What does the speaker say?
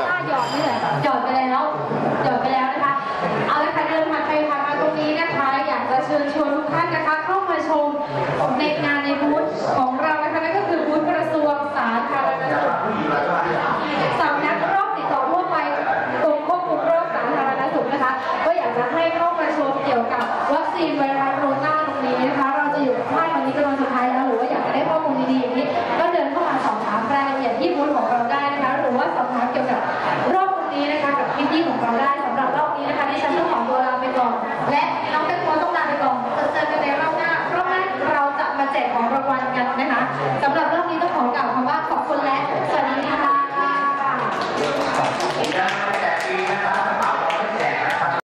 หยอดนี่แหละหยอดไปแล้วนะคะเอาละค่ะเดินผ่านไปผ่านมาตรงนี้นะคะอยากจะเชิญชวนทุกท่านนะคะเข้ามาชมในงานในบูธของเรานะคะนั่นก็คือบูธกระทรวงสาธารณสุขสำนักโรคติดต่อทั่วไปกรมควบคุมโรคสาธารณสุขนะคะก็อยากจะให้เข้ามาชมเกี่ยวกับวัคซีนไวรัสโคโรนาตรงนี้นะคะเราจะอยู่ค่ายวันนี้เป็นวันสุดท้ายแล้วหรือว่าอยากจะได้ข้อมูลดีๆอย่างนี้ก็เดินเข้ามาสอบถามรายละเอียดที่บูธของเราได้นะคะหรือว่าสอบถามเกี่ยวกับโรคตรงนี้นะคะกับพี่ๆของเราได้สำหรับรอบนี้นะคะดิฉันต้องขอตัวลาไปก่อนและน้องแตงโมต้องลาไปก่อนเจอกันในรอบหน้าเราจะมาแจกของรางวัลกันนะคะสำหรับ